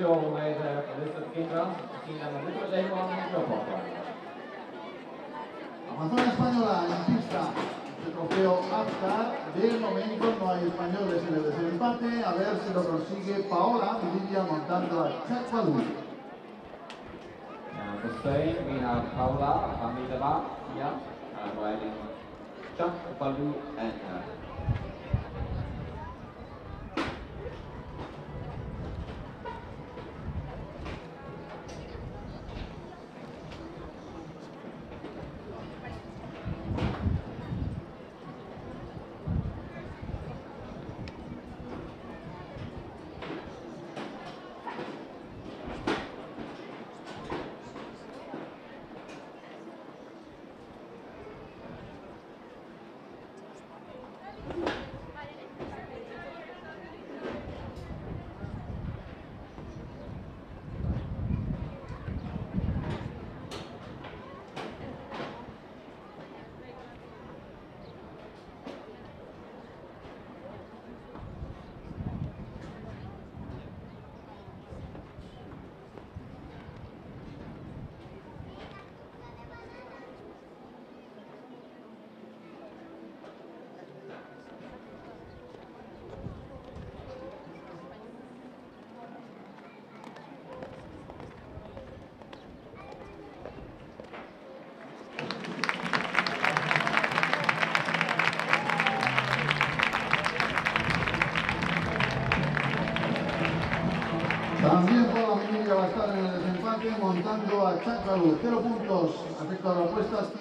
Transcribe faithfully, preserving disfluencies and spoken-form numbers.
Official with uh, Elizabeth Kindra, seen them a little bit later on in the drop off line. Amazona española en pista. Este trofeo Aptar. De momento no hay españoles en el desempate. A ver si lo consigue Paola Lidia montando a Chakwalu. Now for Spain we have Paula Hamidova here, uh, riding Chakwalu and uh, También Paola Lidia va a estar en el desempate montando a Chakwalu. Cero puntos. Afecto a las apuestas.